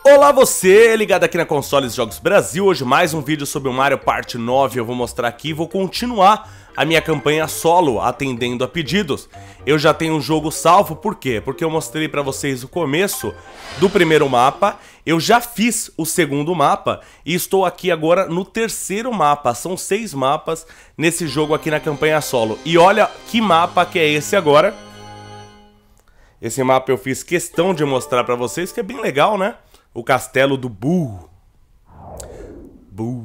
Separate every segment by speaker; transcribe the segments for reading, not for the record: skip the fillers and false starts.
Speaker 1: Olá você, ligado aqui na Consoles Jogos Brasil, hoje mais um vídeo sobre o Mario Party 9, eu vou mostrar aqui e vou continuar a minha campanha solo, atendendo a pedidos. Eu já tenho o jogo salvo, por quê? Porque eu mostrei pra vocês o começo do primeiro mapa, eu já fiz o segundo mapa e estou aqui agora no terceiro mapa, são 6 mapas nesse jogo aqui na campanha solo. E olha que mapa que é esse agora. Esse mapa eu fiz questão de mostrar pra vocês, que é bem legal, né? O castelo do Boo. Boo.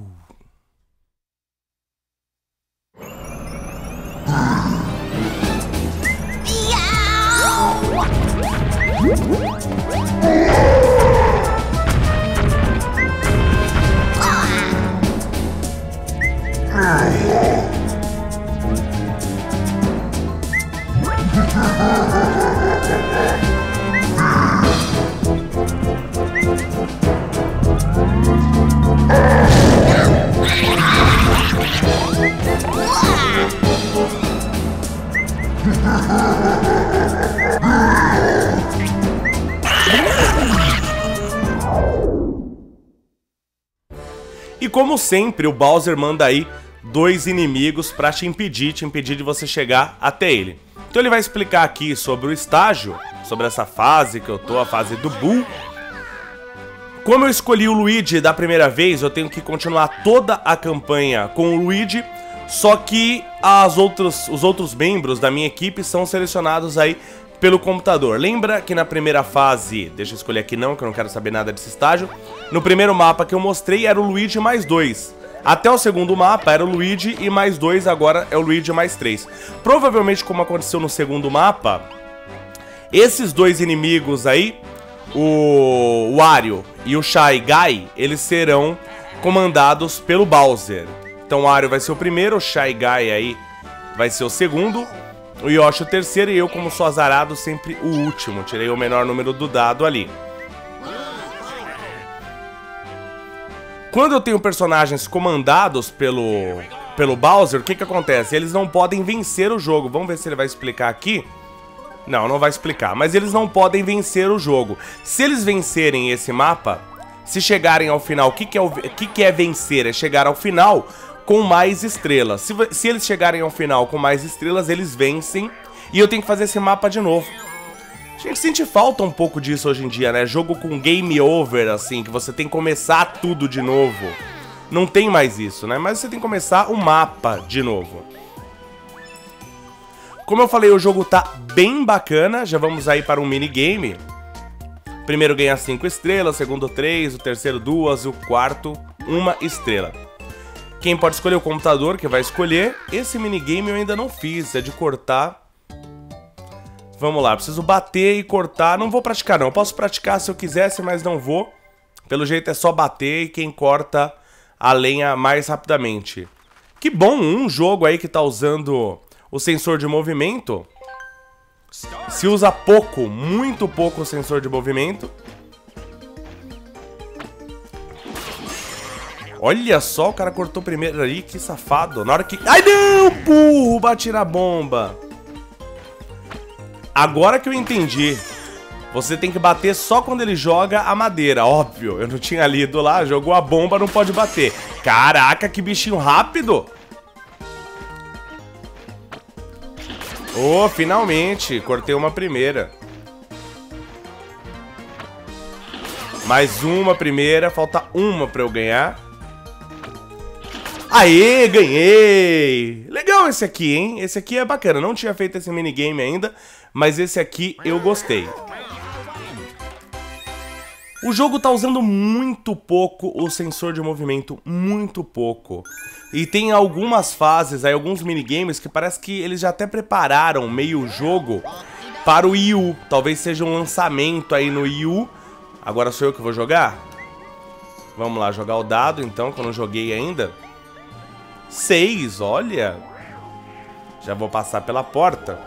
Speaker 1: E como sempre, o Bowser manda aí 2 inimigos pra te impedir de você chegar até ele. Então ele vai explicar aqui sobre o estágio, sobre essa fase que eu tô, a fase do Boo. Como eu escolhi o Luigi da primeira vez, eu tenho que continuar toda a campanha com o Luigi, só que os outros membros da minha equipe são selecionados aí pelo computador. Lembra que na primeira fase, deixa eu escolher aqui não, que eu não quero saber nada desse estágio. No primeiro mapa que eu mostrei era o Luigi mais 2. Até o segundo mapa era o Luigi e mais 2, agora é o Luigi mais 3. Provavelmente, como aconteceu no segundo mapa, esses 2 inimigos aí, o Wario e o Shy Guy, eles serão comandados pelo Bowser. Então o Wario vai ser o primeiro, o Shy Guy aí vai ser o segundo, o Yoshi o terceiro e eu, como sou azarado, sempre o último. Tirei o menor número do dado ali. Quando eu tenho personagens comandados pelo Bowser, o que acontece? Eles não podem vencer o jogo. Vamos ver se ele vai explicar aqui. Não, não vai explicar. Mas eles não podem vencer o jogo. Se eles vencerem esse mapa, se chegarem ao final, o que é vencer? É chegar ao final com mais estrelas. Se eles chegarem ao final com mais estrelas, eles vencem. E eu tenho que fazer esse mapa de novo. A gente sente falta um pouco disso hoje em dia, né? Jogo com game over, assim, que você tem que começar tudo de novo. Não tem mais isso, né? Mas você tem que começar o mapa de novo. Como eu falei, o jogo tá bem bacana. Já vamos aí para um minigame. Primeiro ganha 5 estrelas, segundo 3, o terceiro 2, o quarto 1 estrela. Quem pode escolher? O computador que vai escolher. Esse minigame eu ainda não fiz, é de cortar. Vamos lá, preciso bater e cortar. Não vou praticar não, eu posso praticar se eu quisesse, mas não vou. Pelo jeito é só bater e quem corta a lenha mais rapidamente. Que bom, um jogo aí que tá usando o sensor de movimento. Se usa pouco, muito pouco o sensor de movimento. Olha só, o cara cortou primeiro ali, que safado. Na hora que... Ai não, burro, bati na bomba. Agora que eu entendi, você tem que bater só quando ele joga a madeira, óbvio. Eu não tinha lido lá, jogou a bomba, não pode bater. Caraca, que bichinho rápido. Oh, finalmente, cortei uma primeira. Mais uma primeira, falta uma pra eu ganhar. Aê, ganhei! Legal esse aqui, hein? Esse aqui é bacana, não tinha feito esse minigame ainda, mas esse aqui eu gostei. O jogo tá usando muito pouco o sensor de movimento, muito pouco. E tem algumas fases, aí, alguns minigames que parece que eles já até prepararam meio jogo para o Wii U. Talvez seja um lançamento aí no Wii U. Agora sou eu que vou jogar? Vamos lá, jogar o dado então, que eu não joguei ainda. 6, olha. Já vou passar pela porta.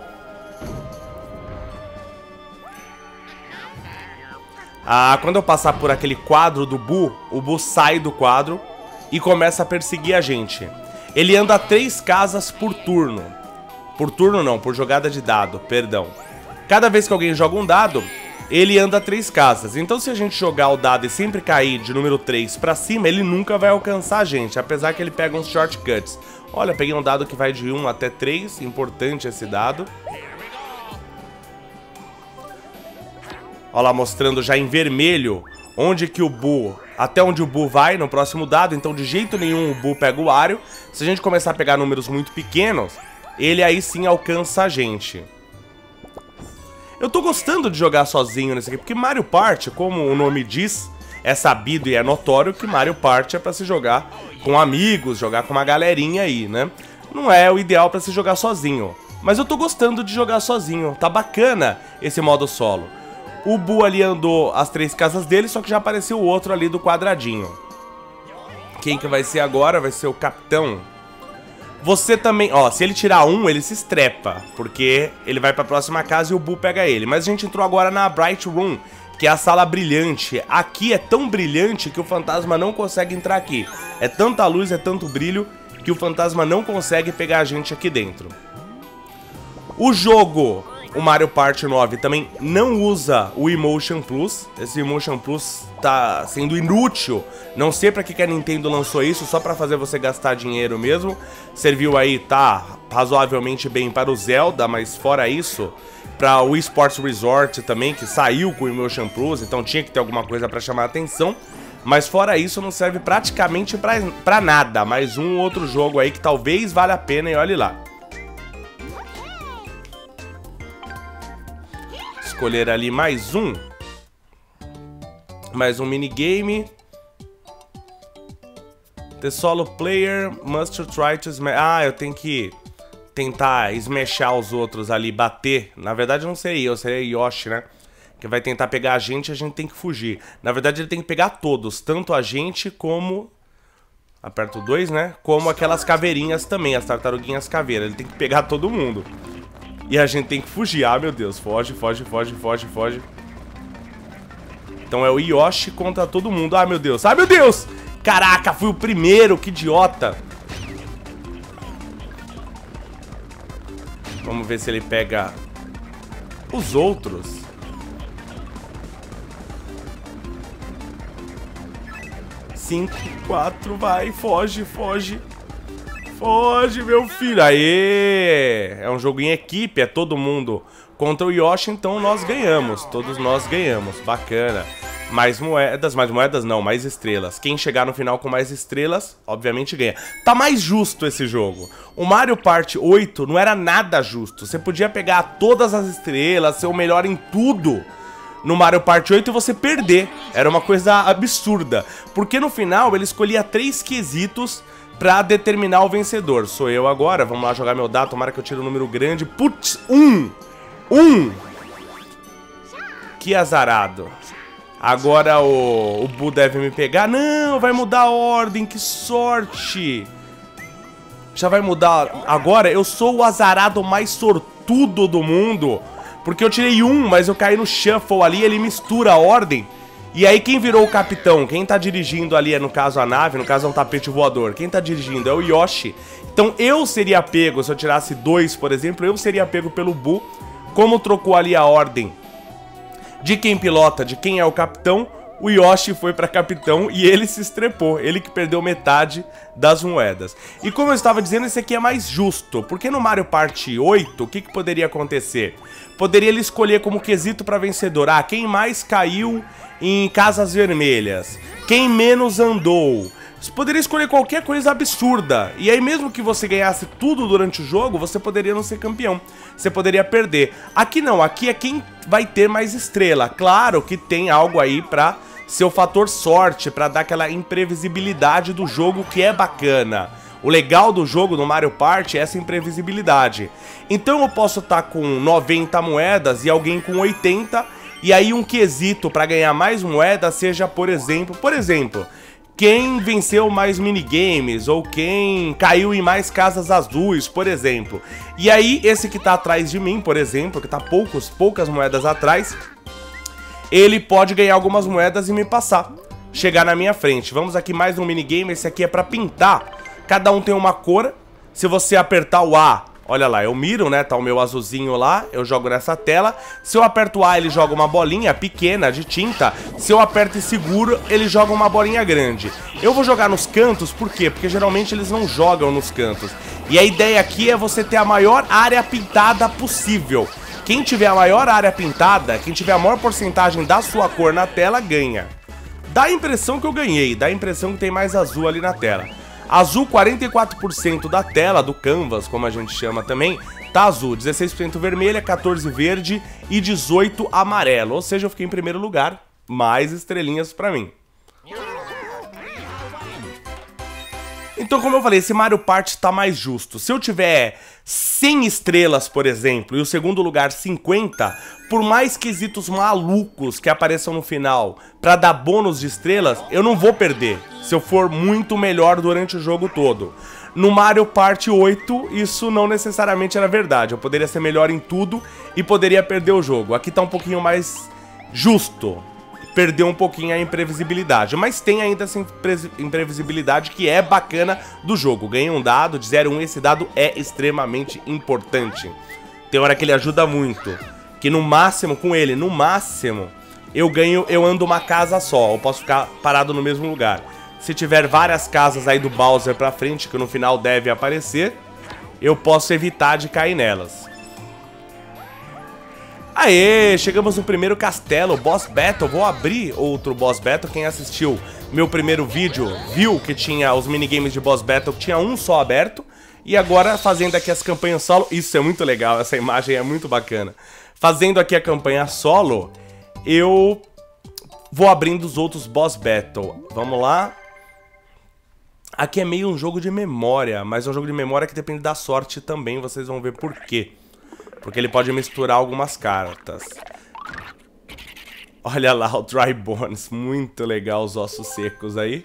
Speaker 1: Quando eu passar por aquele quadro do Boo, o Boo sai do quadro e começa a perseguir a gente. Ele anda 3 casas por turno. Por turno não, por jogada de dado, perdão. Cada vez que alguém joga um dado, ele anda 3 casas. Então se a gente jogar o dado e sempre cair de número 3 pra cima, ele nunca vai alcançar a gente, apesar que ele pega uns shortcuts. Olha, peguei um dado que vai de 1 até 3, importante esse dado. Olha lá, mostrando já em vermelho onde que o Boo, até onde o Boo vai no próximo dado. Então de jeito nenhum o Boo pega o Wario. Se a gente começar a pegar números muito pequenos, ele aí sim alcança a gente. Eu tô gostando de jogar sozinho nesse aqui, porque Mario Party, como o nome diz, é sabido e é notório que Mario Party é pra se jogar com amigos, jogar com uma galerinha aí, né? Não é o ideal pra se jogar sozinho. Mas eu tô gostando de jogar sozinho, tá bacana esse modo solo. O Boo ali andou as 3 casas dele, só que já apareceu o outro ali do quadradinho. Quem que vai ser agora? Vai ser o Capitão. Você também, ó, se ele tirar 1, ele se estrepa, porque ele vai pra próxima casa e o Boo pega ele. Mas a gente entrou agora na Bright Room, que é a sala brilhante. Aqui é tão brilhante que o fantasma não consegue entrar aqui. É tanta luz, é tanto brilho, que o fantasma não consegue pegar a gente aqui dentro. O jogo, o Mario Party 9, também não usa o Emotion Plus. Esse Emotion Plus tá sendo inútil. Não sei pra que a Nintendo lançou isso, só pra fazer você gastar dinheiro mesmo. Serviu aí, tá razoavelmente bem para o Zelda, mas fora isso, pra o Sports Resort também, que saiu com o Emotion Plus, então tinha que ter alguma coisa pra chamar a atenção. Mas fora isso, não serve praticamente pra nada. Mais um outro jogo aí que talvez valha a pena e olhe lá. Escolher ali mais um minigame. The solo player must try to smash. Ah, eu tenho que tentar smashar os outros ali, bater. Na verdade não seria eu, seria Yoshi, né? Que vai tentar pegar a gente tem que fugir. Na verdade ele tem que pegar todos, tanto a gente como... Aperto 2, né? Como aquelas caveirinhas também, as tartaruguinhas caveiras. Ele tem que pegar todo mundo. E a gente tem que fugir. Ah, meu Deus. Foge, foge, foge, foge, foge. Então é o Yoshi contra todo mundo. Ah, meu Deus. Ah, meu Deus! Caraca, fui o primeiro. Que idiota. Vamos ver se ele pega os outros. Cinco, 4, vai. Foge, foge. Foge, meu filho. Aê! É um jogo em equipe, é todo mundo contra o Yoshi, então nós ganhamos. Todos nós ganhamos. Bacana. Mais moedas não, mais estrelas. Quem chegar no final com mais estrelas, obviamente ganha. Tá mais justo esse jogo. O Mario Party 8 não era nada justo. Você podia pegar todas as estrelas, ser o melhor em tudo no Mario Party 8 e você perder. Era uma coisa absurda. Porque no final ele escolhia 3 quesitos pra determinar o vencedor. Sou eu agora, vamos lá jogar meu dado, tomara que eu tire um número grande. Putz, 1! Que azarado. Agora o Boo deve me pegar. Não, vai mudar a ordem, que sorte. Já vai mudar. Agora eu sou o azarado mais sortudo do mundo. Porque eu tirei 1, mas eu caí no shuffle ali, ele mistura a ordem. E aí quem virou o capitão? Quem tá dirigindo ali é, no caso, a nave, no caso é um tapete voador. Quem tá dirigindo é o Yoshi. Então eu seria pego, se eu tirasse 2, por exemplo, eu seria pego pelo Boo. Como trocou ali a ordem de quem pilota, de quem é o capitão, o Yoshi foi pra capitão e ele se estrepou. Ele que perdeu metade das moedas. E como eu estava dizendo, esse aqui é mais justo. Porque no Mario Party 8, o que poderia acontecer? Poderia ele escolher como quesito pra vencedor. Ah, quem mais caiu em casas vermelhas? Quem menos andou? Você poderia escolher qualquer coisa absurda. E aí mesmo que você ganhasse tudo durante o jogo, você poderia não ser campeão. Você poderia perder. Aqui não, aqui é quem vai ter mais estrela. Claro que tem algo aí pra ser o fator sorte, pra dar aquela imprevisibilidade do jogo que é bacana. O legal do jogo no Mario Party é essa imprevisibilidade. Então eu posso estar com 90 moedas e alguém com 80, e aí um quesito pra ganhar mais moedas seja, por exemplo, quem venceu mais minigames, ou quem caiu em mais casas azuis, por exemplo. E aí, esse que tá atrás de mim, por exemplo, que tá poucas moedas atrás, ele pode ganhar algumas moedas e me passar, chegar na minha frente. Vamos aqui mais um minigame, esse aqui é pra pintar. Cada um tem uma cor. Se você apertar o A, Olha lá, eu miro, né? Tá o meu azulzinho lá, eu jogo nessa tela. Se eu aperto A, ele joga uma bolinha pequena de tinta. Se eu aperto e seguro, ele joga uma bolinha grande. Eu vou jogar nos cantos, por quê? Porque geralmente eles não jogam nos cantos. E a ideia aqui é você ter a maior área pintada possível. Quem tiver a maior área pintada, quem tiver a maior porcentagem da sua cor na tela, ganha. Dá a impressão que eu ganhei, dá a impressão que tem mais azul ali na tela. Azul, 44% da tela, do canvas, como a gente chama também, tá azul. 16% vermelha, 14% verde e 18% amarelo. Ou seja, eu fiquei em primeiro lugar. Mais estrelinhas pra mim. Então, como eu falei, esse Mario Party tá mais justo. Se eu tiver 100 estrelas, por exemplo, e o segundo lugar 50, por mais quesitos malucos que apareçam no final pra dar bônus de estrelas, eu não vou perder, se eu for muito melhor durante o jogo todo. No Mario Party 8, isso não necessariamente era verdade. Eu poderia ser melhor em tudo e poderia perder o jogo. Aqui tá um pouquinho mais justo. Perdeu um pouquinho a imprevisibilidade, mas tem ainda essa imprevisibilidade que é bacana do jogo. Ganhei um dado de 0,1, esse dado é extremamente importante. Tem hora que ele ajuda muito, que no máximo, com ele, no máximo, eu ando uma casa só, eu posso ficar parado no mesmo lugar. Se tiver várias casas aí do Bowser pra frente, que no final deve aparecer, eu posso evitar de cair nelas. Aê, chegamos no primeiro castelo, Boss Battle. Vou abrir outro Boss Battle. Quem assistiu meu primeiro vídeo viu que tinha os minigames de Boss Battle, tinha um só aberto. E agora, fazendo aqui as campanhas solo, isso é muito legal, essa imagem é muito bacana. Fazendo aqui a campanha solo, eu vou abrindo os outros Boss Battle. Vamos lá. Aqui é meio um jogo de memória, mas é um jogo de memória que depende da sorte também, vocês vão ver por quê. Porque ele pode misturar algumas cartas. Olha lá o Dry Bones. Muito legal os ossos secos aí.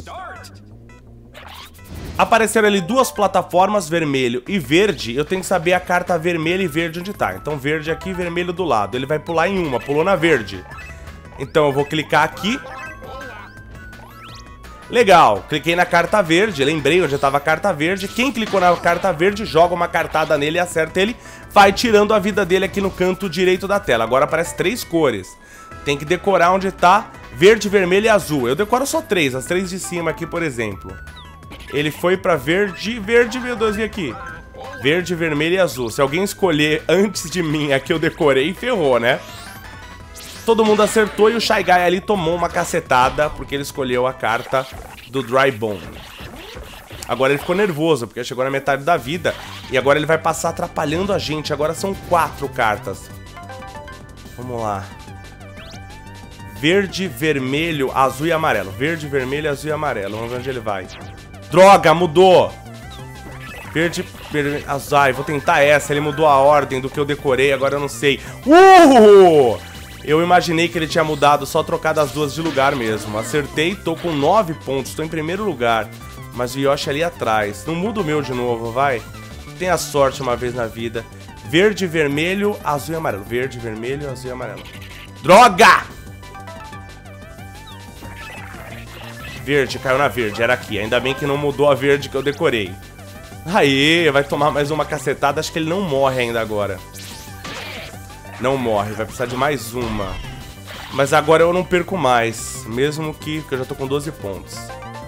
Speaker 1: Apareceram ali duas plataformas, vermelho e verde. Eu tenho que saber a carta vermelha e verde onde tá. Então verde aqui e vermelho do lado. Ele vai pular em uma, pulou na verde. Então eu vou clicar aqui. Legal, cliquei na carta verde, lembrei onde estava a carta verde. Quem clicou na carta verde joga uma cartada nele e acerta ele, vai tirando a vida dele aqui no canto direito da tela. Agora aparece 3 cores. Tem que decorar onde tá verde, vermelho e azul. Eu decoro só 3, as 3 de cima aqui, por exemplo. Ele foi pra verde, meu Deus, e aqui? Verde, vermelho e azul. Se alguém escolher antes de mim a que eu decorei, ferrou, né? Todo mundo acertou e o Shy Guy ali tomou uma cacetada porque ele escolheu a carta do Dry Bone. Agora ele ficou nervoso porque chegou na metade da vida e agora ele vai passar atrapalhando a gente. Agora são 4 cartas. Vamos lá. Verde, vermelho, azul e amarelo. Verde, vermelho, azul e amarelo. Vamos ver onde ele vai. Droga, mudou! Verde, vermelho, azul. Ai, vou tentar essa. Ele mudou a ordem do que eu decorei, agora eu não sei. Eu imaginei que ele tinha mudado, só trocado as duas de lugar mesmo. Acertei, tô com 9 pontos, tô em primeiro lugar. Mas o Yoshi ali atrás. Não muda o meu de novo, vai. Tenha sorte uma vez na vida. Verde, vermelho, azul e amarelo. Verde, vermelho, azul e amarelo. Droga! Verde, caiu na verde, era aqui. Ainda bem que não mudou a verde que eu decorei. Aí, vai tomar mais uma cacetada. Acho que ele não morre ainda agora. Não morre, vai precisar de mais uma. Mas agora eu não perco mais. Mesmo que eu já tô com 12 pontos.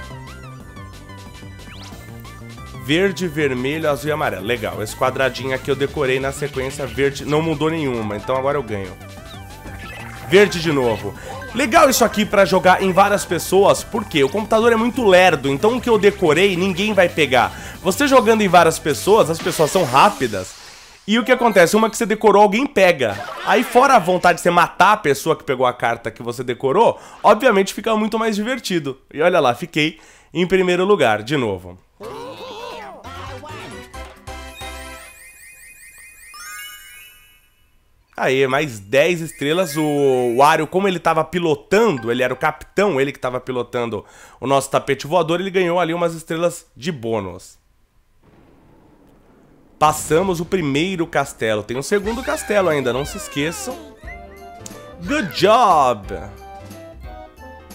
Speaker 1: Verde, vermelho, azul e amarelo. Legal, esse quadradinho aqui eu decorei na sequência verde. Não mudou nenhuma, então agora eu ganho. Verde de novo. Legal isso aqui pra jogar em várias pessoas. Por quê? O computador é muito lerdo. Então o que eu decorei ninguém vai pegar. Você jogando em várias pessoas, as pessoas são rápidas. E o que acontece? Uma que você decorou, alguém pega. Aí fora a vontade de você matar a pessoa que pegou a carta que você decorou, obviamente fica muito mais divertido. E olha lá, fiquei em primeiro lugar, de novo. Aí, mais 10 estrelas. O Wario, como ele tava pilotando, ele era o capitão, ele que tava pilotando o nosso tapete voador, ele ganhou ali umas estrelas de bônus. Passamos o primeiro castelo. Tem um segundo castelo ainda, não se esqueçam. Good job!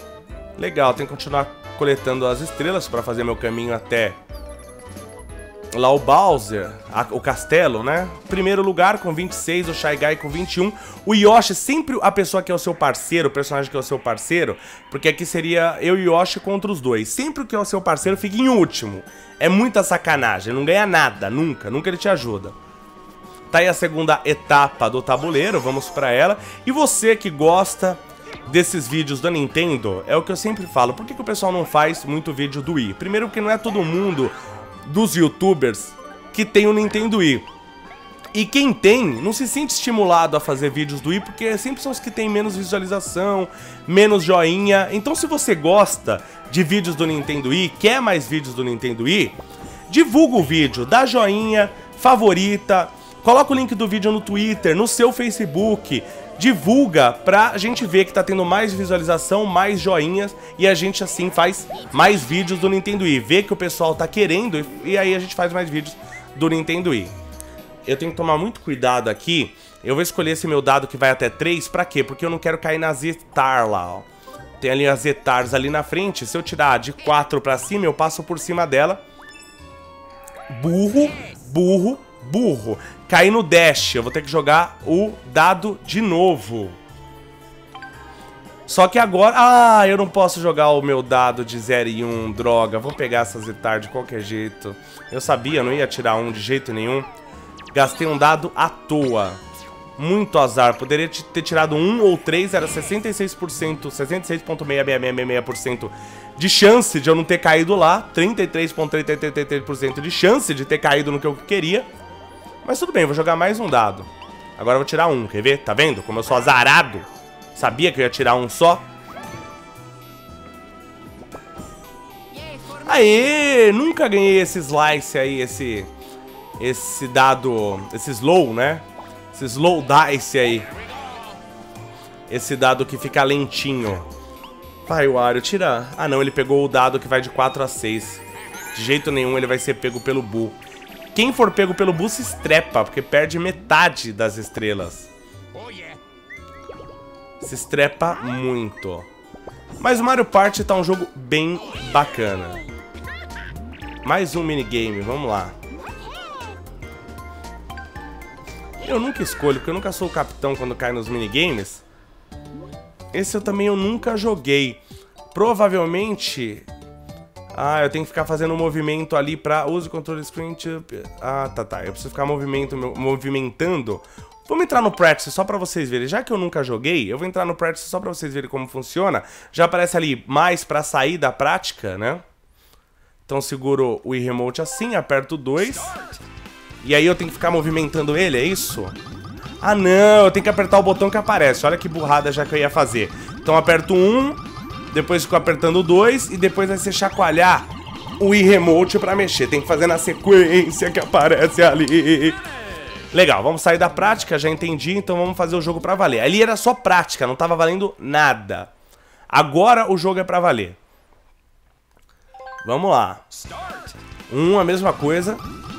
Speaker 1: Legal, tem que continuar coletando as estrelas para fazer meu caminho até lá o Bowser, o castelo, né? Primeiro lugar com 26, o Shy Guy com 21. O Yoshi, sempre a pessoa que é o seu parceiro, o personagem que é o seu parceiro, porque aqui seria eu e o Yoshi contra os dois. Sempre o que é o seu parceiro fica em último. É muita sacanagem, não ganha nada, nunca ele te ajuda. Tá aí a segunda etapa do tabuleiro, vamos pra ela. E você que gosta desses vídeos da Nintendo, é o que eu sempre falo, por que o pessoal não faz muito vídeo do Wii? Primeiro porque não é todo mundo dos youtubers que tem o Nintendo Wii. E quem tem, não se sente estimulado a fazer vídeos do Wii, porque sempre são os que tem menos visualização, menos joinha. Então se você gosta de vídeos do Nintendo Wii, quer mais vídeos do Nintendo Wii, divulga o vídeo, dá joinha, favorita, coloca o link do vídeo no Twitter, no seu Facebook, divulga pra gente ver que tá tendo mais visualização, mais joinhas, e a gente assim faz mais vídeos do Nintendo Wii, vê que o pessoal tá querendo e aí a gente faz mais vídeos do Nintendo Wii. Eu tenho que tomar muito cuidado aqui, eu vou escolher esse meu dado que vai até 3, pra quê? Porque eu não quero cair na Z-Tar lá, ó. Tem ali as Z-Tars ali na frente, se eu tirar de 4 pra cima, eu passo por cima dela. Burro, burro, burro. Caí no dash, eu vou ter que jogar o dado de novo. Só que agora... Ah, eu não posso jogar o meu dado de 0 e 1, droga. Vou pegar essa Z-Tar de qualquer jeito. Eu sabia, não ia tirar um de jeito nenhum. Gastei um dado à toa. Muito azar, poderia ter tirado 1 ou 3, era 66%, 66,666% de chance de eu não ter caído lá. 33,33% de chance de ter caído no que eu queria. Mas tudo bem, vou jogar mais um dado. Agora eu vou tirar um, quer ver? Tá vendo? Como eu sou azarado. Sabia que eu ia tirar um só. Aê! Nunca ganhei esse slice aí, esse dado... Esse slow, né? Esse slow dice aí. Esse dado que fica lentinho. Vai, Wario, tira... Ah não, ele pegou o dado que vai de 4 a 6. De jeito nenhum ele vai ser pego pelo Boo. Quem for pego pelo Boo se estrepa, porque perde metade das estrelas. Se estrepa muito. Mas o Mario Party tá um jogo bem bacana. Mais um minigame, vamos lá. Eu nunca escolho, porque eu nunca sou o capitão quando cai nos minigames. Esse eu nunca joguei. Provavelmente... Ah, eu tenho que ficar fazendo um movimento ali pra... Use o controle screen to... Ah, tá. Eu preciso ficar movimentando. Vamos entrar no Practice só pra vocês verem. Já que eu nunca joguei, eu vou entrar no Practice só pra vocês verem como funciona. Já aparece ali mais pra sair da prática, né? Então seguro o Wii Remote assim, aperto 2. E aí eu tenho que ficar movimentando ele, é isso? Ah, não, eu tenho que apertar o botão que aparece. Olha que burrada já que eu ia fazer. Então aperto 1... Depois fico apertando 2 e depois vai ser chacoalhar o Wii Remote pra mexer. Tem que fazer na sequência que aparece ali. Legal, vamos sair da prática, já entendi, então vamos fazer o jogo pra valer. Ali era só prática, não tava valendo nada. Agora o jogo é pra valer. Vamos lá. A mesma coisa.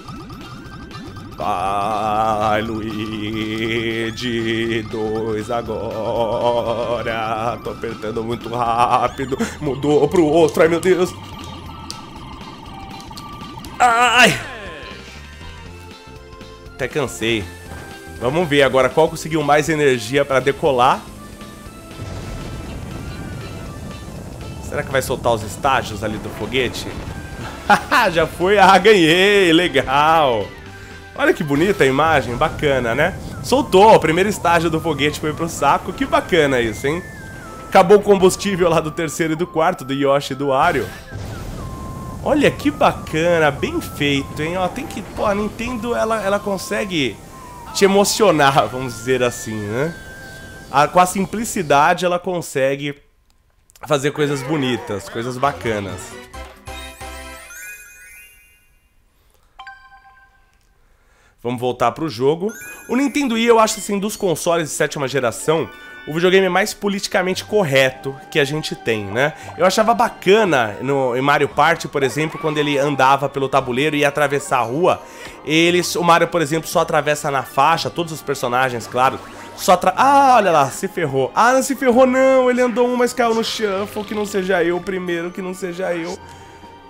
Speaker 1: Vai, Luigi, 2 agora. Tô apertando muito rápido. Mudou pro outro, ai meu Deus. Ai! Até cansei. Vamos ver agora qual conseguiu mais energia pra decolar. Será que vai soltar os estágios ali do foguete? Já foi, ganhei, legal. Olha que bonita a imagem, bacana, né? Soltou, o primeiro estágio do foguete foi pro saco, que bacana isso, hein? Acabou o combustível lá do terceiro e do quarto, do Yoshi e do Wario. Olha que bacana, bem feito, hein? Ó, tem que... Pô, a Nintendo, ela consegue te emocionar, vamos dizer assim, né? Com a simplicidade, ela consegue fazer coisas bonitas, coisas bacanas. Vamos voltar pro jogo. O Nintendo Wii, eu acho assim, dos consoles de 7ª geração, o videogame mais politicamente correto que a gente tem, né? Eu achava bacana em Mario Party, por exemplo, quando ele andava pelo tabuleiro e ia atravessar a rua. O Mario, por exemplo, só atravessa na faixa, todos os personagens, claro. Ah, olha lá, se ferrou. Ah, não se ferrou não, ele andou mas caiu no shuffle, que não seja eu primeiro, que não seja eu.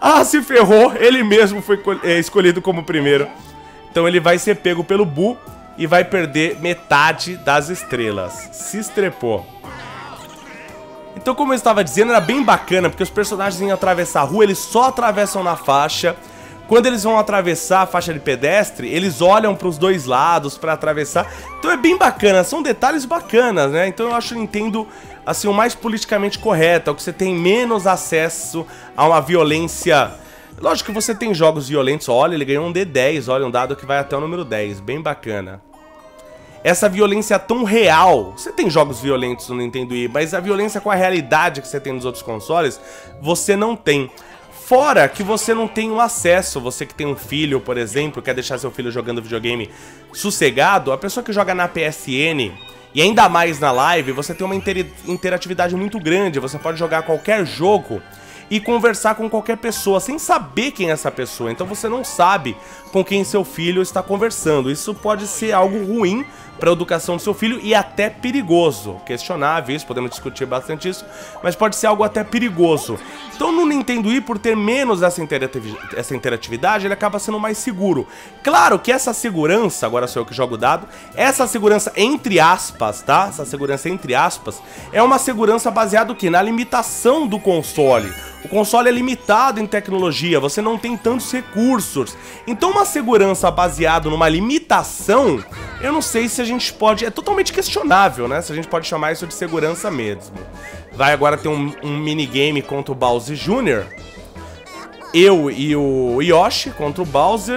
Speaker 1: Ah, se ferrou, ele mesmo foi escolhido como primeiro. Então ele vai ser pego pelo Boo e vai perder metade das estrelas. Se estrepou. Então, como eu estava dizendo, era bem bacana, porque os personagens iam atravessar a rua, eles só atravessam na faixa. Quando eles vão atravessar a faixa de pedestre, eles olham para os dois lados para atravessar. Então é bem bacana, são detalhes bacanas, né? Então eu acho o Nintendo, assim, o mais politicamente correto, é o que você tem menos acesso a uma violência. Lógico que você tem jogos violentos, olha, ele ganhou um D10, olha, um dado que vai até o número 10, bem bacana. Essa violência tão real, você tem jogos violentos no Nintendo Wii, mas a violência com a realidade que você tem nos outros consoles, você não tem. Fora que você não tem o acesso, você que tem um filho, por exemplo, quer deixar seu filho jogando videogame sossegado, a pessoa que joga na PSN, e ainda mais na live, você tem uma interatividade muito grande, você pode jogar qualquer jogo e conversar com qualquer pessoa, sem saber quem é essa pessoa, então você não sabe com quem seu filho está conversando. Isso pode ser algo ruim para a educação do seu filho e até perigoso, questionável isso, podemos discutir bastante isso, mas pode ser algo até perigoso. Então no Nintendo Wii, por ter menos essa interatividade, ele acaba sendo mais seguro. Claro que essa segurança, agora sou eu que jogo o dado, essa segurança entre aspas, tá? Essa segurança entre aspas, é uma segurança baseada o quê? Na limitação do console. O console é limitado em tecnologia, você não tem tantos recursos. Então uma segurança baseada numa limitação, eu não sei se a gente pode... É totalmente questionável, né? Se a gente pode chamar isso de segurança mesmo. Vai agora ter um minigame contra o Bowser Jr. Eu e o Yoshi contra o Bowser.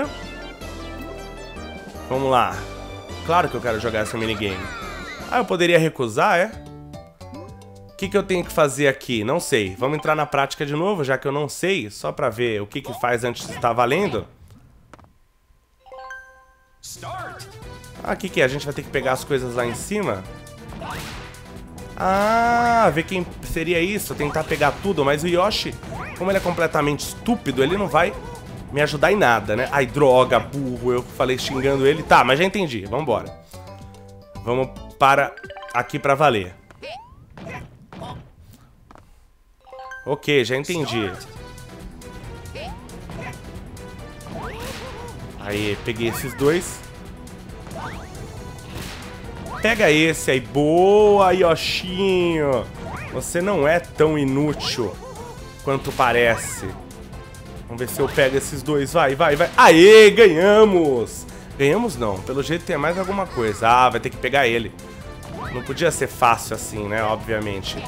Speaker 1: Vamos lá. Claro que eu quero jogar esse minigame. Ah, eu poderia recusar, é? O que eu tenho que fazer aqui? Não sei. Vamos entrar na prática de novo, já que eu não sei. Só pra ver o que faz antes de estar valendo. Ah, o que é? A gente vai ter que pegar as coisas lá em cima? Ah, ver quem seria isso. Tentar pegar tudo. Mas o Yoshi, como ele é completamente estúpido, ele não vai me ajudar em nada, né? Ai, droga, burro. Eu falei xingando ele. Tá, mas já entendi. Vambora. Vamos para aqui pra valer. Ok, já entendi. Aí, peguei esses dois. Pega esse aí. Boa, Yoshinho. Você não é tão inútil quanto parece. Vamos ver se eu pego esses dois. Vai, vai, vai. Aê, ganhamos. Ganhamos não. Pelo jeito tem mais alguma coisa. Ah, vai ter que pegar ele. Não podia ser fácil assim, né? Obviamente.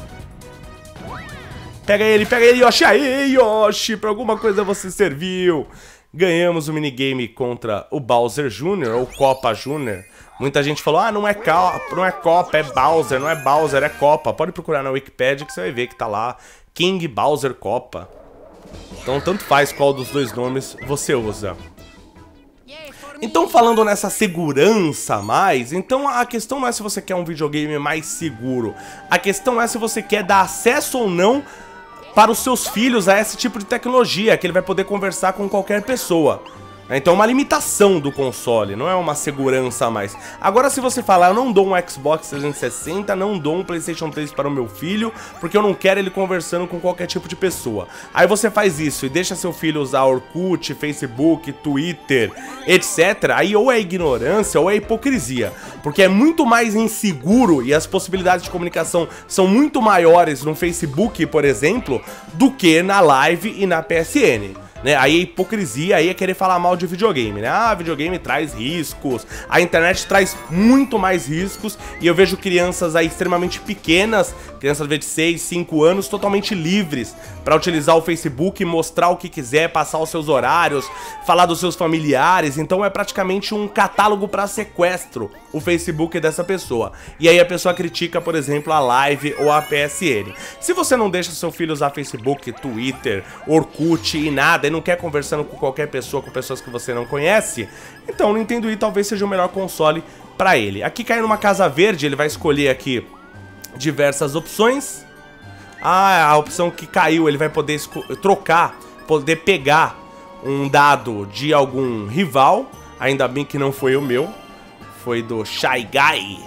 Speaker 1: Pega ele, Yoshi. Aê, Yoshi. Pra alguma coisa você serviu. Ganhamos o minigame contra o Bowser Jr. ou Copa Jr. Muita gente falou, ah, não é Copa, é Bowser, não é Bowser, é Copa. Pode procurar na Wikipedia que você vai ver que tá lá King Bowser Copa. Então tanto faz qual dos dois nomes você usa. Então falando nessa segurança a mais, então a questão não é se você quer um videogame mais seguro. A questão é se você quer dar acesso ou não para os seus filhos a esse tipo de tecnologia, que ele vai poder conversar com qualquer pessoa. Então é uma limitação do console, não é uma segurança a mais. Agora se você falar, eu não dou um Xbox 360, não dou um PlayStation 3 para o meu filho, porque eu não quero ele conversando com qualquer tipo de pessoa. Aí você faz isso e deixa seu filho usar Orkut, Facebook, Twitter, etc. Aí ou é ignorância ou é hipocrisia, porque é muito mais inseguro e as possibilidades de comunicação são muito maiores no Facebook, por exemplo, do que na Live e na PSN. Né? Aí é hipocrisia, aí é querer falar mal de videogame, né? Ah, videogame traz riscos, a internet traz muito mais riscos, e eu vejo crianças aí extremamente pequenas, crianças de 6, 5 anos, totalmente livres para utilizar o Facebook, mostrar o que quiser, passar os seus horários, falar dos seus familiares. Então é praticamente um catálogo para sequestro o Facebook dessa pessoa. E aí a pessoa critica, por exemplo, a Live ou a PSN. Se você não deixa seu filho usar Facebook, Twitter, Orkut e nada, e não quer conversando com qualquer pessoa, com pessoas que você não conhece, então o Nintendo Wii talvez seja o melhor console para ele. Aqui cai numa casa verde, ele vai escolher aqui diversas opções. Ah, a opção que caiu, ele vai poder trocar, poder pegar um dado de algum rival. Ainda bem que não foi o meu, foi do Shy Guy.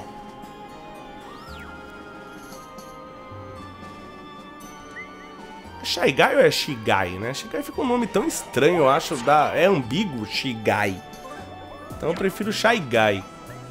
Speaker 1: Shy Guy ou é Shigai, né? Shigai fica um nome tão estranho, eu acho. É ambíguo, Shigai. Então eu prefiro Shy Guy.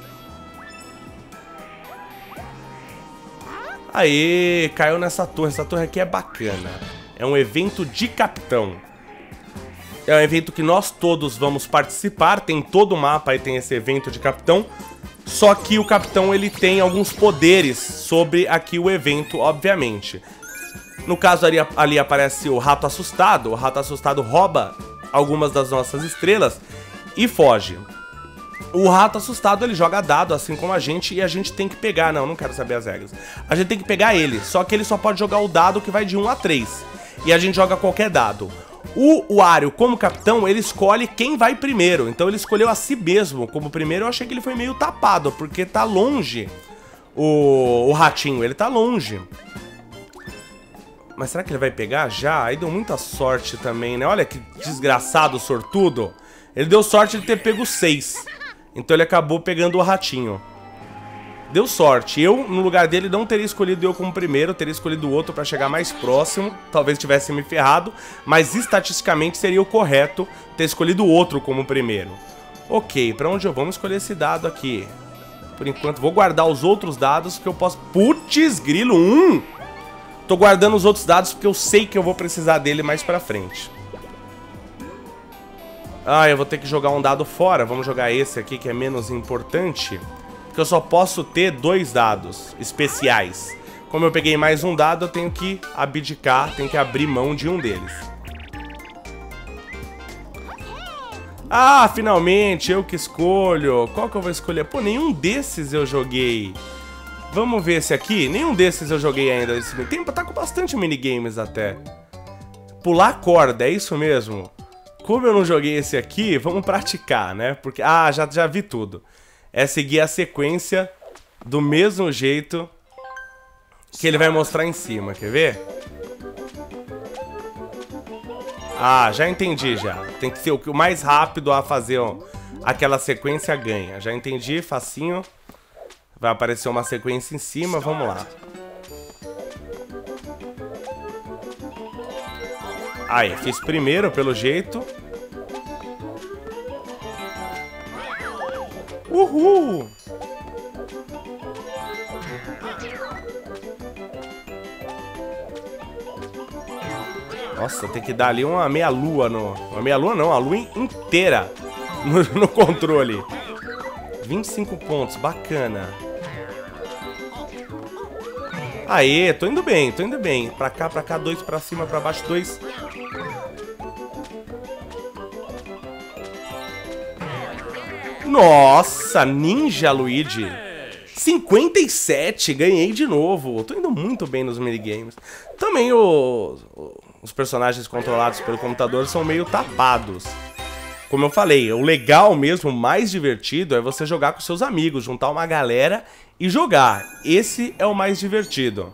Speaker 1: Aê, caiu nessa torre. Essa torre aqui é bacana. É um evento de capitão. É um evento que nós todos vamos participar. Tem todo o mapa aí, tem esse evento de capitão. Só que o capitão, ele tem alguns poderes sobre aqui o evento, obviamente. No caso ali aparece o rato assustado. O rato assustado rouba algumas das nossas estrelas e foge. O rato assustado, ele joga dado, assim como a gente, e a gente tem que pegar... Não quero saber as regras. A gente tem que pegar ele, só que ele só pode jogar o dado que vai de 1 a 3. E a gente joga qualquer dado. O Wario, como capitão, ele escolhe quem vai primeiro. Então ele escolheu a si mesmo como primeiro. Eu achei que ele foi meio tapado, porque tá longe o ratinho, ele tá longe. Mas será que ele vai pegar já? Aí deu muita sorte também, né? Olha que desgraçado, sortudo. Ele deu sorte de ter pego 6. Então ele acabou pegando o ratinho. Deu sorte. Eu, no lugar dele, não teria escolhido eu como primeiro. Teria escolhido o outro pra chegar mais próximo. Talvez tivesse me ferrado. Mas estatisticamente seria o correto ter escolhido o outro como primeiro. Ok, pra onde eu vou? Vamos escolher esse dado aqui. Por enquanto, vou guardar os outros dados que eu posso... Putz, grilo, Tô guardando os outros dados porque eu sei que eu vou precisar dele mais pra frente. Ah, eu vou ter que jogar um dado fora. Vamos jogar esse aqui que é menos importante. Porque eu só posso ter 2 dados especiais. Como eu peguei mais um dado, eu tenho que abdicar, tenho que abrir mão de um deles. Ah, finalmente, eu que escolho. Qual que eu vou escolher? Pô, nenhum desses eu joguei. Vamos ver esse aqui? Nenhum desses eu joguei ainda. Esse tempo tá com bastante minigames até. Pular corda, é isso mesmo? Como eu não joguei esse aqui, vamos praticar, né? Porque, já vi tudo. É seguir a sequência do mesmo jeito que ele vai mostrar em cima, quer ver? Já entendi já. Tem que ser o mais rápido a fazer aquela sequência ganha. Já entendi, facinho. Vai aparecer uma sequência em cima, vamos lá. Aí, fiz primeiro, pelo jeito. Uhul! Nossa, tem que dar ali uma meia-lua no... Uma meia-lua não, a lua inteira no controle. 25 pontos, bacana. Aê, tô indo bem, tô indo bem. Pra cá, 2 pra cima, pra baixo, 2. Nossa, Ninja Luigi. 57, ganhei de novo. Tô indo muito bem nos minigames. Também os personagens controlados pelo computador são meio tapados. Como eu falei, o legal mesmo, o mais divertido é você jogar com seus amigos, juntar uma galera e jogar. Esse é o mais divertido.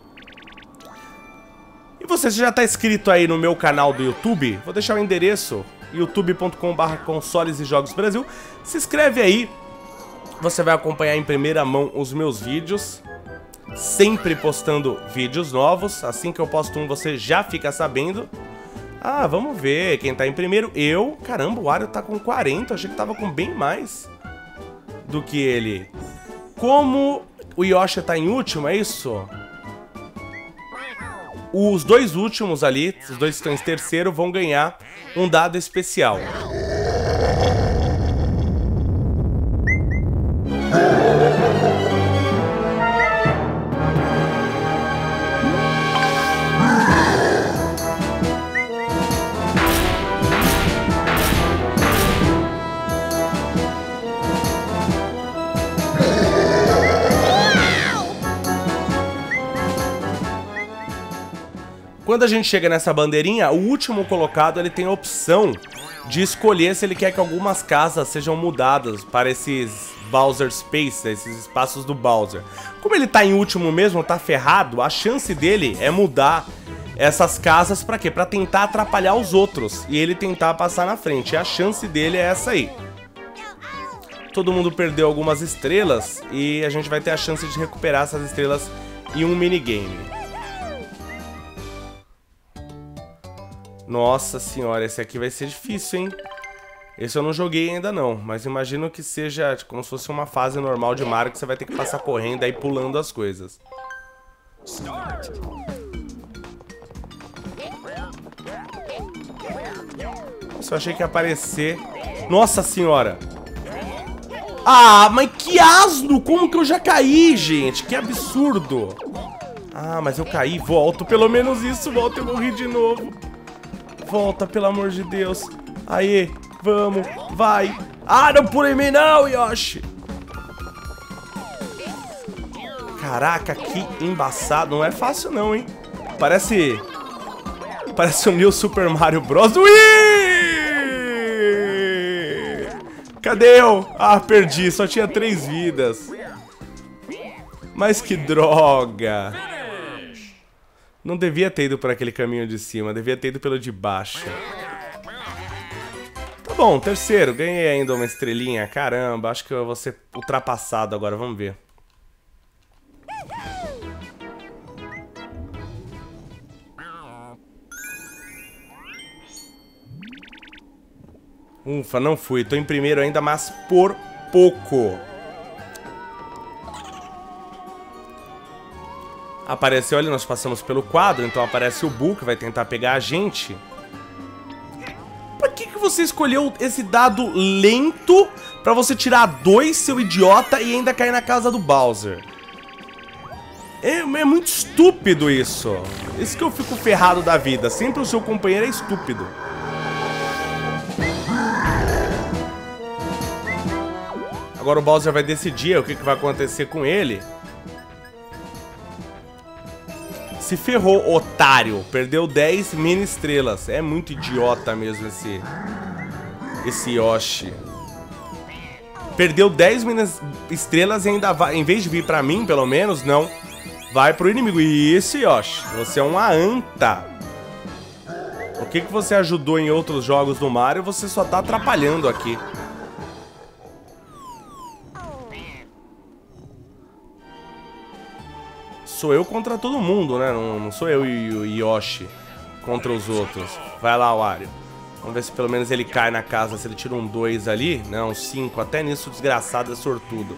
Speaker 1: E você já tá inscrito aí no meu canal do YouTube? Vou deixar o endereço, youtube.com/consoles e jogos Brasil. Se inscreve aí, você vai acompanhar em primeira mão os meus vídeos. Sempre postando vídeos novos, assim que eu posto um você já fica sabendo. Vamos ver quem tá em primeiro. Caramba, o Wario tá com 40, achei que tava com bem mais do que ele. Como o Yoshi tá em último, é isso? Os 2 últimos ali, os 2 que estão em terceiro, vão ganhar um dado especial. Quando a gente chega nessa bandeirinha, o último colocado ele tem a opção de escolher se ele quer que algumas casas sejam mudadas para esses Bowser Space, esses espaços do Bowser. Como ele tá em último mesmo, tá ferrado, a chance dele é mudar essas casas pra quê? Pra tentar atrapalhar os outros e ele tentar passar na frente. E a chance dele é essa aí. Todo mundo perdeu algumas estrelas e a gente vai ter a chance de recuperar essas estrelas em um minigame. Nossa senhora, esse aqui vai ser difícil, hein? Esse eu não joguei ainda não, mas imagino que seja como se fosse uma fase normal de Mario que você vai ter que passar correndo aí pulando as coisas. Nossa, eu achei que ia aparecer... Nossa senhora! Ah, mas que asno! Como que eu já caí, gente? Que absurdo! Ah, mas eu caí. Volto, pelo menos isso. Volto, eu morri de novo. Volta, pelo amor de Deus. Aê, vamos, vai. Ah, não pulei meio não, Yoshi. Caraca, que embaçado. Não é fácil não, hein? Parece o New Super Mario Bros. Ui! Cadê eu? Ah, perdi. Só tinha 3 vidas. Mas que droga. Não devia ter ido por aquele caminho de cima. Devia ter ido pelo de baixo. Tá bom, terceiro. Ganhei ainda uma estrelinha. Caramba, acho que eu vou ser ultrapassado agora. Vamos ver. Ufa, não fui. Tô em primeiro ainda, mas por pouco. Apareceu ali, nós passamos pelo quadro, então aparece o Boo, que vai tentar pegar a gente. Por que você escolheu esse dado lento pra você tirar 2, seu idiota, e ainda cair na casa do Bowser? É muito estúpido isso. Isso que eu fico ferrado da vida. Sempre o seu companheiro é estúpido. Agora o Bowser vai decidir o que vai acontecer com ele. Se ferrou, otário. Perdeu 10 mini estrelas. É muito idiota mesmo esse Yoshi. Perdeu 10 mini estrelas e ainda vai... Em vez de vir pra mim, pelo menos, não. Vai pro inimigo. E esse Yoshi, você é uma anta. O que você ajudou em outros jogos do Mario, você só tá atrapalhando aqui. Sou eu contra todo mundo, né? Não sou eu e o Yoshi contra os outros. Vai lá, Wario. Vamos ver se pelo menos ele cai na casa. Se ele tira um 2 ali. Não, 5. Até nisso o desgraçado é sortudo.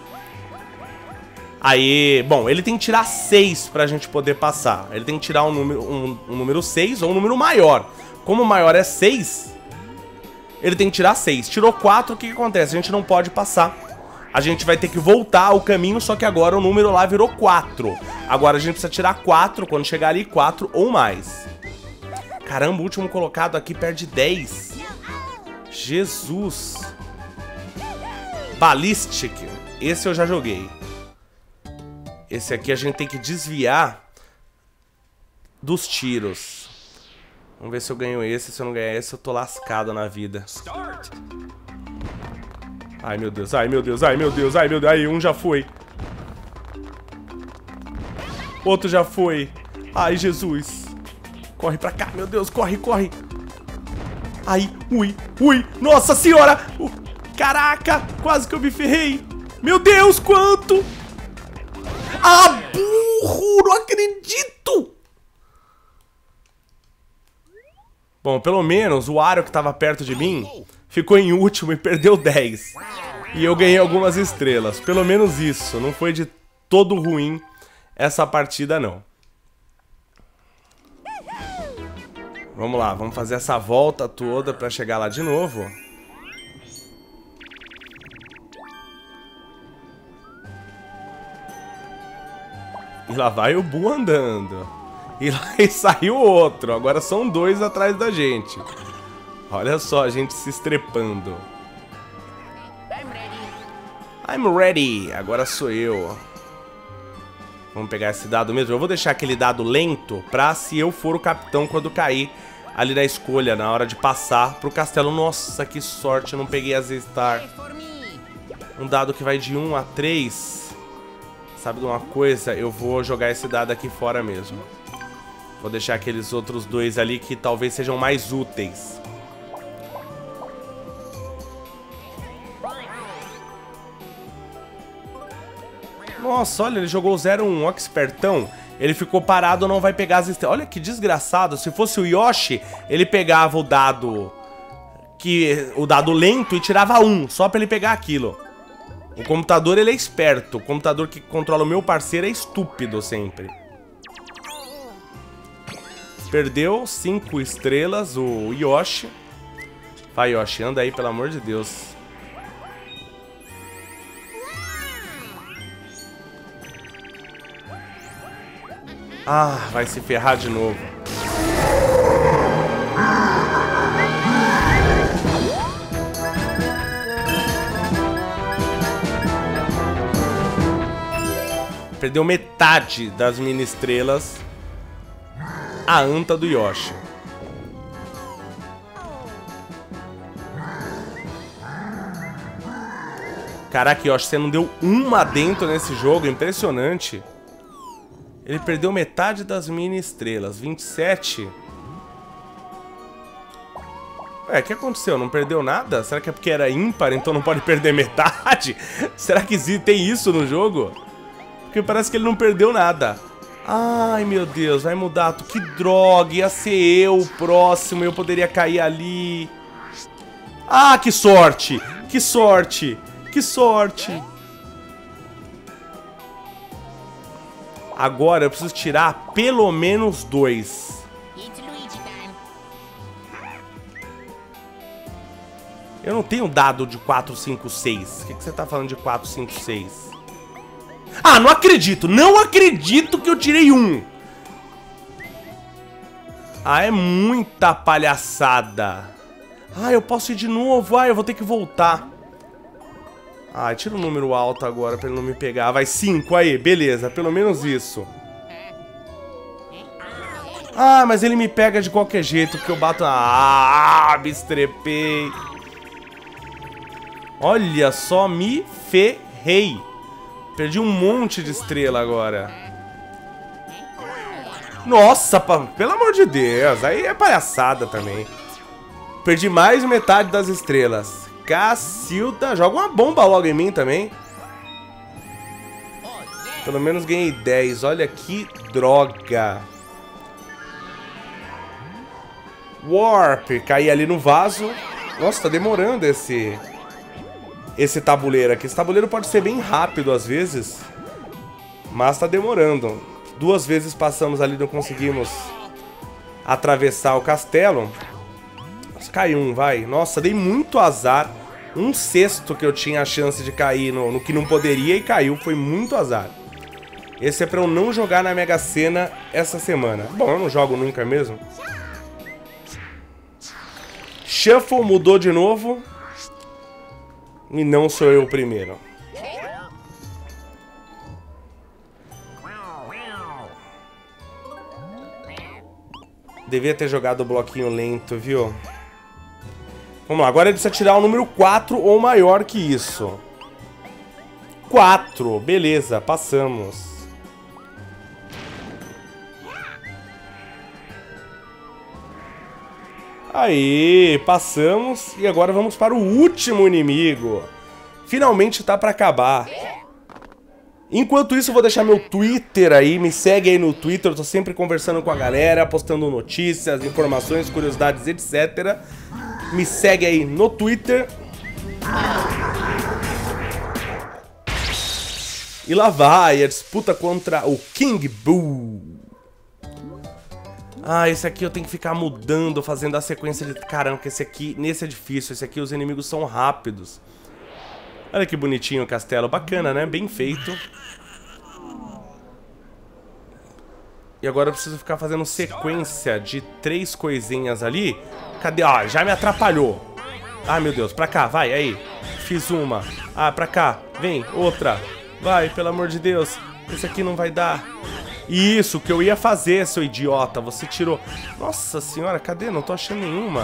Speaker 1: Aí, bom, ele tem que tirar 6 pra gente poder passar. Ele tem que tirar um número 6 ou um número maior. Como o maior é 6, ele tem que tirar 6. Tirou 4, o que acontece? A gente não pode passar. A gente vai ter que voltar ao caminho, só que agora o número lá virou 4. Agora a gente precisa tirar 4, quando chegar ali, 4 ou mais. Caramba, o último colocado aqui perde 10. Jesus. Ballistic. Esse eu já joguei. Esse aqui a gente tem que desviar dos tiros. Vamos ver se eu ganho esse. Se eu não ganhar esse, eu tô lascado na vida. Ai, meu Deus, ai, meu Deus, ai, meu Deus, ai, meu Deus. Aí, um já foi. Outro já foi. Ai, Jesus. Corre pra cá, meu Deus, corre, corre. Ai, ui, ui. Nossa senhora. Caraca, quase que eu me ferrei. Meu Deus, quanto. Ah, burro, não acredito. Bom, pelo menos o Wario que tava perto de mim ficou em último e perdeu 10. E eu ganhei algumas estrelas. Pelo menos isso. Não foi de todo ruim essa partida, não. Vamos lá, vamos fazer essa volta toda pra chegar lá de novo. E lá vai o Boo andando. E lá saiu outro. Agora são 2 atrás da gente. Olha só a gente se estrepando. I'm ready. Agora sou eu. Vamos pegar esse dado mesmo. Eu vou deixar aquele dado lento pra se eu for o capitão quando cair ali na escolha, na hora de passar pro castelo. Nossa, que sorte, eu não peguei a Z-Star. Um dado que vai de 1 a 3. Sabe de uma coisa? Eu vou jogar esse dado aqui fora mesmo. Vou deixar aqueles outros 2 ali que talvez sejam mais úteis. Nossa, olha, ele jogou 0-1, ó que espertão. Ele ficou parado, não vai pegar as estrelas. Olha que desgraçado. Se fosse o Yoshi, ele pegava o dado... o dado lento e tirava 1, só pra ele pegar aquilo. O computador, ele é esperto. O computador que controla o meu parceiro é estúpido sempre. Perdeu 5 estrelas o Yoshi. Vai, Yoshi, anda aí, pelo amor de Deus. Ah, vai se ferrar de novo. Perdeu metade das mini estrelas. A anta do Yoshi. Caraca, Yoshi, você não deu uma dentro nesse jogo, impressionante. Ele perdeu metade das mini estrelas, 27. O que aconteceu? Não perdeu nada? Será que é porque era ímpar, então não pode perder metade? Será que tem isso no jogo? Porque parece que ele não perdeu nada. Ai, meu Deus, vai mudar. Que droga, ia ser eu o próximo, eu poderia cair ali. Ah, que sorte! Que sorte! Que sorte! Agora eu preciso tirar pelo menos 2. Eu não tenho dado de 4, 5, 6. O que você tá falando de 4, 5, 6? Ah, não acredito! Não acredito que eu tirei 1! Ah, é muita palhaçada. Ah, eu posso ir de novo. Ah, eu vou ter que voltar. Ah, tira um número alto agora pra ele não me pegar. Vai, 5 aí, beleza, pelo menos isso. Ah, mas ele me pega de qualquer jeito, porque eu bato... Ah, me estrepei. Olha só, me ferrei. Perdi um monte de estrela agora. Nossa, pelo amor de Deus, aí é palhaçada também. Perdi mais metade das estrelas. Cacilda, joga uma bomba logo em mim também. Pelo menos ganhei 10, olha que droga. Warp, caí ali no vaso. Nossa, tá demorando esse tabuleiro aqui. Esse tabuleiro pode ser bem rápido às vezes, mas tá demorando. 2 vezes passamos ali, não conseguimos atravessar o castelo. Caiu um, vai. Nossa, dei muito azar. 1/6 que eu tinha a chance de cair no que não poderia e caiu. Foi muito azar. Esse é pra eu não jogar na Mega Sena essa semana. Bom, eu não jogo nunca mesmo. Shuffle mudou de novo. E não sou eu o primeiro. Devia ter jogado o bloquinho lento, viu? Vamos lá, agora ele precisa tirar o número 4 ou maior que isso. 4, beleza, passamos. Aí, passamos. E agora vamos para o último inimigo. Finalmente tá pra acabar. Enquanto isso, eu vou deixar meu Twitter aí. Me segue aí no Twitter. Eu tô sempre conversando com a galera, postando notícias, informações, curiosidades, etc. Me segue aí no Twitter. E lá vai a disputa contra o King Boo. Ah, esse aqui eu tenho que ficar mudando, fazendo a sequência de... Caramba, que esse aqui... Nesse é difícil. Esse aqui os inimigos são rápidos. Olha que bonitinho o castelo. Bacana, né? Bem feito. E agora eu preciso ficar fazendo sequência de 3 coisinhas ali. Cadê? Ah, já me atrapalhou. Ah, meu Deus. Pra cá, vai, aí. Fiz uma. Ah, pra cá. Vem, outra. Vai, pelo amor de Deus. Esse aqui não vai dar. Isso, o que eu ia fazer, seu idiota. Você tirou. Nossa senhora, cadê? Não tô achando nenhuma.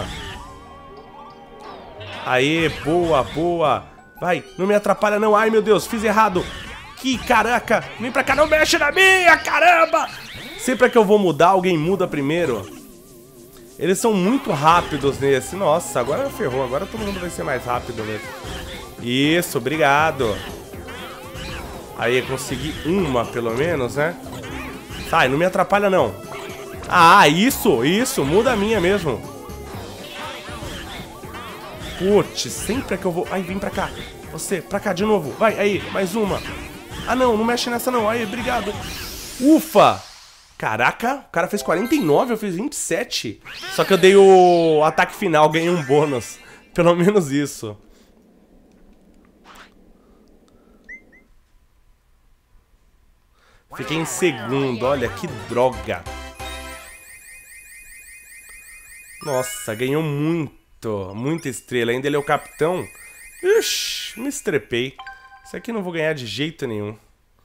Speaker 1: Aê, boa, boa. Vai, não me atrapalha não. Ai, meu Deus, fiz errado. Que caraca. Vem pra cá, não mexe na minha, caramba. Sempre que eu vou mudar, alguém muda primeiro. Eles são muito rápidos nesse. Nossa, agora ferrou. Agora todo mundo vai ser mais rápido mesmo. Isso, obrigado. Aí, consegui uma, pelo menos, né? Sai, não me atrapalha não. Ah, isso, muda a minha mesmo. Putz, sempre é que eu vou... Ai, vem pra cá. Você, pra cá de novo. Vai, aí, mais uma. Ah, não mexe nessa não. Aí, obrigado. Ufa! Caraca, o cara fez 49, eu fiz 27. Só que eu dei o ataque final, ganhei um bônus. Pelo menos isso. Fiquei em segundo, olha que droga. Nossa, ganhou muita estrela. Ainda ele é o capitão. Ixi, me estrepei. Isso aqui não vou ganhar de jeito nenhum.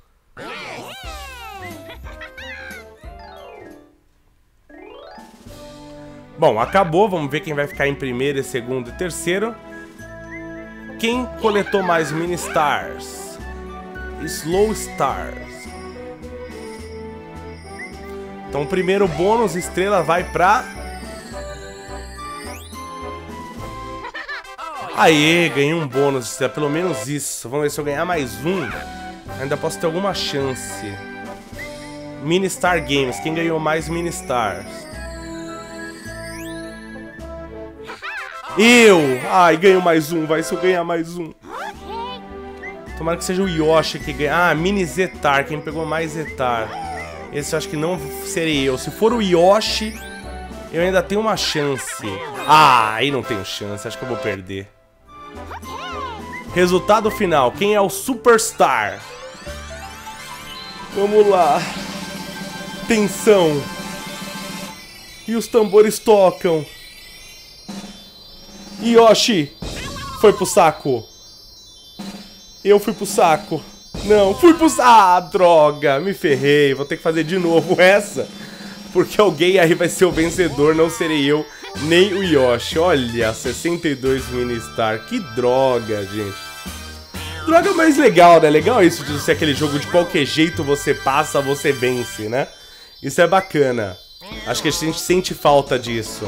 Speaker 1: Bom, acabou. Vamos ver quem vai ficar em primeiro, e segundo e terceiro. Quem coletou mais mini stars? Slow stars. Então o primeiro bônus estrela vai pra... Aê, ganhei um bônus estrela, pelo menos isso. Vamos ver se eu ganhar mais um. Ainda posso ter alguma chance. Mini Star Games, quem ganhou mais mini stars? Eu! Ai, ganho mais um, vai se eu ganhar mais um. Tomara que seja o Yoshi que ganha. Ah, mini Zetar, quem pegou mais Zetar. Esse eu acho que não serei eu. Se for o Yoshi, eu ainda tenho uma chance. Ah, aí não tenho chance, acho que eu vou perder. Resultado final, quem é o Superstar? Vamos lá. Tensão. E os tambores tocam. Yoshi foi pro saco. Eu fui pro saco. Não, fui pro saco. Ah, droga, me ferrei. Vou ter que fazer de novo essa. Porque alguém aí vai ser o vencedor, não serei eu, nem o Yoshi. Olha, 62 mini star. Que droga, gente. Droga mais legal, né? Legal isso de ser aquele jogo de qualquer jeito você passa, você vence, né? Isso é bacana. Acho que a gente sente falta disso.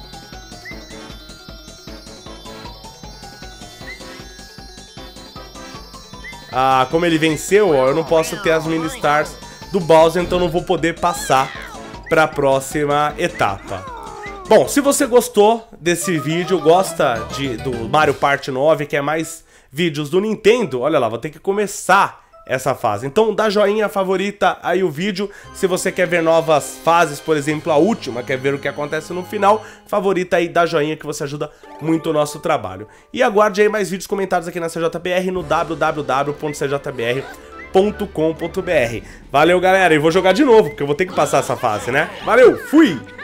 Speaker 1: Ah, como ele venceu, ó, eu não posso ter as mini stars do Bowser, então não vou poder passar para a próxima etapa. Bom, se você gostou desse vídeo, gosta do Mario Party 9, que é mais vídeos do Nintendo, olha lá, vou ter que começar essa fase. Então dá joinha, favorita aí o vídeo. Se você quer ver novas fases, por exemplo, a última, quer ver o que acontece no final, favorita aí, dá joinha que você ajuda muito o nosso trabalho. E aguarde aí mais vídeos comentados aqui na CJBR no www.cjbr.com.br. Valeu, galera, e vou jogar de novo, porque eu vou ter que passar essa fase, né? Valeu, fui!